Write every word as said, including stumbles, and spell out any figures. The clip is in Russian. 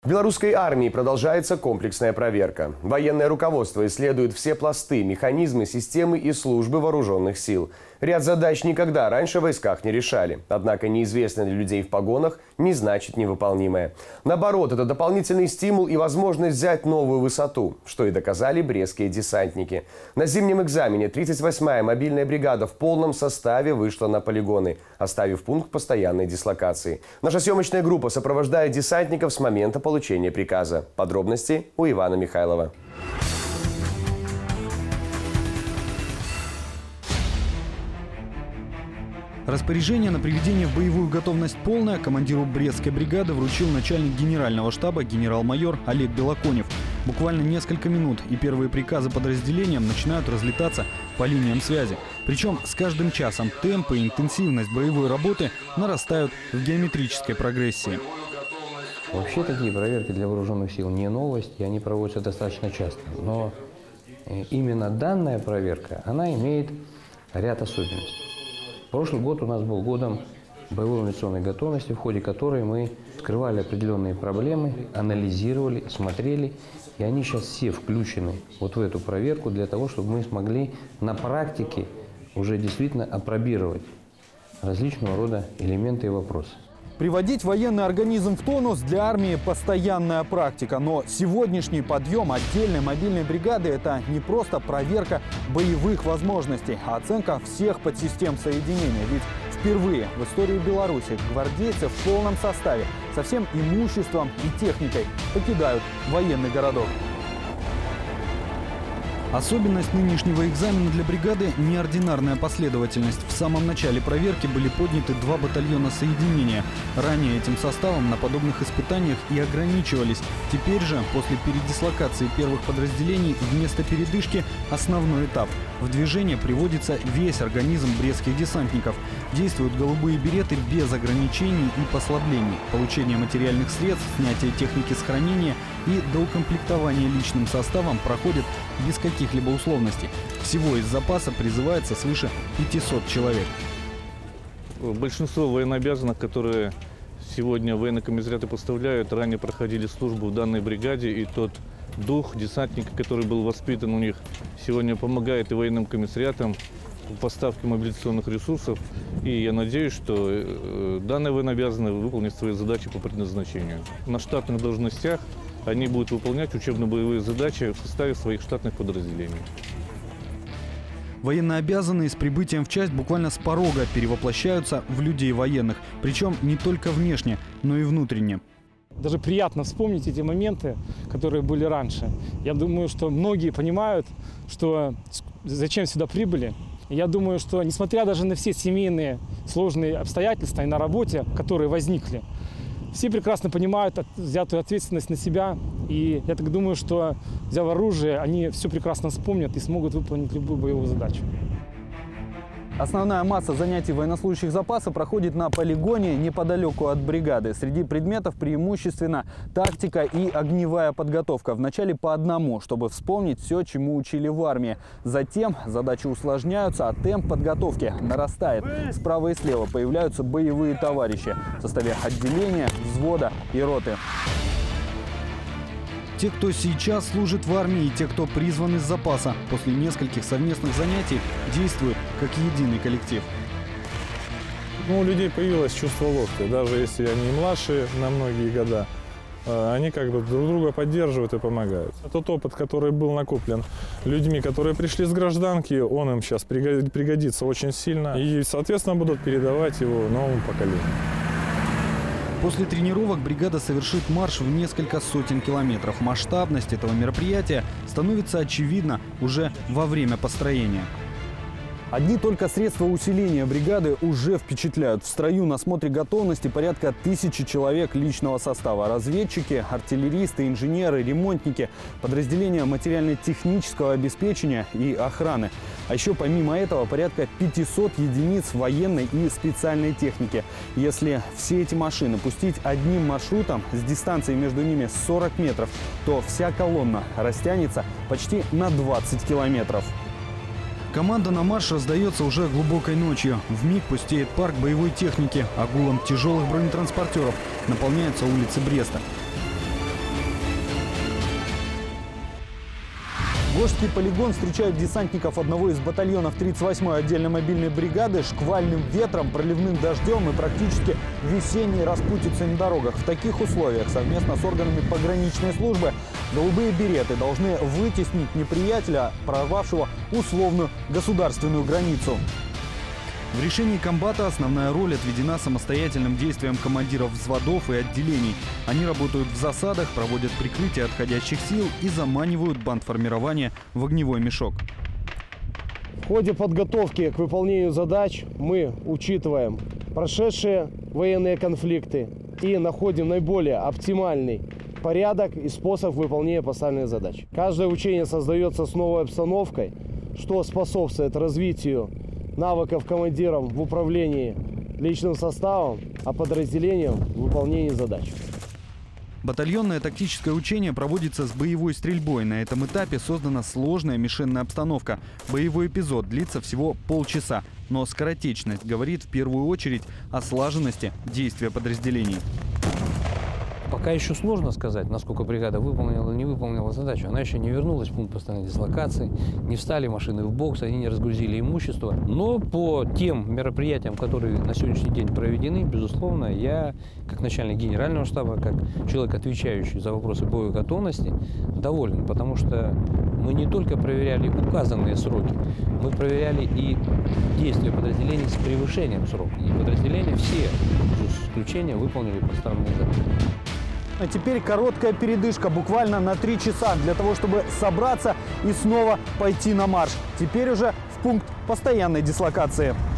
В белорусской армии продолжается комплексная проверка. Военное руководство исследует все пласты, механизмы, системы и службы вооруженных сил. Ряд задач никогда раньше в войсках не решали. Однако неизвестное для людей в погонах не значит невыполнимое. Наоборот, это дополнительный стимул и возможность взять новую высоту, что и доказали брестские десантники. На зимнем экзамене тридцать восьмая мобильная бригада в полном составе вышла на полигоны, оставив пункт постоянной дислокации. Наша съемочная группа сопровождает десантников с момента получения приказа. Подробности у Ивана Михайлова. Распоряжение на приведение в боевую готовность полное командиру Брестской бригады вручил начальник генерального штаба генерал-майор Олег Белоконев. Буквально несколько минут, и первые приказы подразделениям начинают разлетаться по линиям связи. Причем с каждым часом темп и интенсивность боевой работы нарастают в геометрической прогрессии. Вообще такие проверки для вооруженных сил не новость, и они проводятся достаточно часто. Но именно данная проверка, она имеет ряд особенностей. Прошлый год у нас был годом боевой авиационной готовности, в ходе которой мы скрывали определенные проблемы, анализировали, смотрели. И они сейчас все включены вот в эту проверку для того, чтобы мы смогли на практике уже действительно опробировать различного рода элементы и вопросы. Приводить военный организм в тонус для армии – постоянная практика. Но сегодняшний подъем отдельной мобильной бригады – это не просто проверка боевых возможностей, а оценка всех подсистем соединения. Ведь впервые в истории Беларуси гвардейцы в полном составе со всем имуществом и техникой покидают военный городок. Особенность нынешнего экзамена для бригады – неординарная последовательность. В самом начале проверки были подняты два батальона соединения. Ранее этим составом на подобных испытаниях и ограничивались. Теперь же, после передислокации первых подразделений, вместо передышки – основной этап. В движение приводится весь организм брестских десантников. Действуют голубые береты без ограничений и послаблений. Получение материальных средств, снятие техники с хранения и доукомплектование личным составом проходит без каких-либо условностей. Всего из запаса призывается свыше пятисот человек. Большинство военнообязанных, которые сегодня военные комиссариаты поставляют, ранее проходили службу в данной бригаде, и тот дух десантника, который был воспитан у них, сегодня помогает и военным комиссариатам в поставке мобилизационных ресурсов. И я надеюсь, что данные военнообязанные выполнят свои задачи по предназначению. На штатных должностях они будут выполнять учебно-боевые задачи в составе своих штатных подразделений. Военнообязанные с прибытием в часть буквально с порога перевоплощаются в людей военных. Причем не только внешне, но и внутренне. Даже приятно вспомнить эти моменты, которые были раньше. Я думаю, что многие понимают, что зачем сюда прибыли. Я думаю, что несмотря даже на все семейные сложные обстоятельства и на работе, которые возникли, все прекрасно понимают взятую ответственность на себя. И я так думаю, что, взяв оружие, они все прекрасно вспомнят и смогут выполнить любую боевую задачу. Основная масса занятий военнослужащих запаса проходит на полигоне неподалеку от бригады. Среди предметов преимущественно тактика и огневая подготовка. Вначале по одному, чтобы вспомнить все, чему учили в армии. Затем задачи усложняются, а темп подготовки нарастает. Справа и слева появляются боевые товарищи в составе отделения, взвода и роты. Те, кто сейчас служит в армии, и те, кто призван из запаса, после нескольких совместных занятий действуют как единый коллектив. Ну, у людей появилось чувство лодки, даже если они младше на многие года, они как бы друг друга поддерживают и помогают. Тот опыт, который был накоплен людьми, которые пришли с гражданки, он им сейчас пригодится очень сильно и, соответственно, будут передавать его новому поколению. После тренировок бригада совершит марш в несколько сотен километров. Масштабность этого мероприятия становится очевидна уже во время построения. Одни только средства усиления бригады уже впечатляют. В строю на смотре готовности порядка тысячи человек личного состава. Разведчики, артиллеристы, инженеры, ремонтники, подразделения материально-технического обеспечения и охраны. А еще помимо этого порядка пятисот единиц военной и специальной техники. Если все эти машины пустить одним маршрутом с дистанцией между ними сорок метров, то вся колонна растянется почти на двадцать километров. Команда на марш раздается уже глубокой ночью. Вмиг пустеет парк боевой техники, а гулом тяжелых бронетранспортеров наполняются улицы Бреста. Волжский полигон встречает десантников одного из батальонов тридцать восьмой отдельной мобильной бригады шквальным ветром, проливным дождем и практически весенней распутицей на дорогах. В таких условиях совместно с органами пограничной службы голубые береты должны вытеснить неприятеля, прорвавшего условную государственную границу. В решении комбата основная роль отведена самостоятельным действиям командиров взводов и отделений. Они работают в засадах, проводят прикрытие отходящих сил и заманивают бандформирование в огневой мешок. В ходе подготовки к выполнению задач мы учитываем прошедшие военные конфликты и находим наиболее оптимальный порядок и способ выполнения поставленных задач. Каждое учение создается с новой обстановкой, что способствует развитию навыков командиров в управлении личным составом, а подразделением в выполнении задач. Батальонное тактическое учение проводится с боевой стрельбой. На этом этапе создана сложная мишенная обстановка. Боевой эпизод длится всего полчаса, но скоротечность говорит в первую очередь о слаженности действия подразделений. Пока еще сложно сказать, насколько бригада выполнила или не выполнила задачу. Она еще не вернулась в пункт постоянной дислокации, не встали машины в бокс, они не разгрузили имущество. Но по тем мероприятиям, которые на сегодняшний день проведены, безусловно, я, как начальник генерального штаба, как человек, отвечающий за вопросы боевой готовности, доволен. Потому что мы не только проверяли указанные сроки, мы проверяли и действия подразделений с превышением срока. И подразделения все, без исключения, выполнили поставленные задачи. А теперь короткая передышка, буквально на три часа, для того, чтобы собраться и снова пойти на марш. Теперь уже в пункт постоянной дислокации.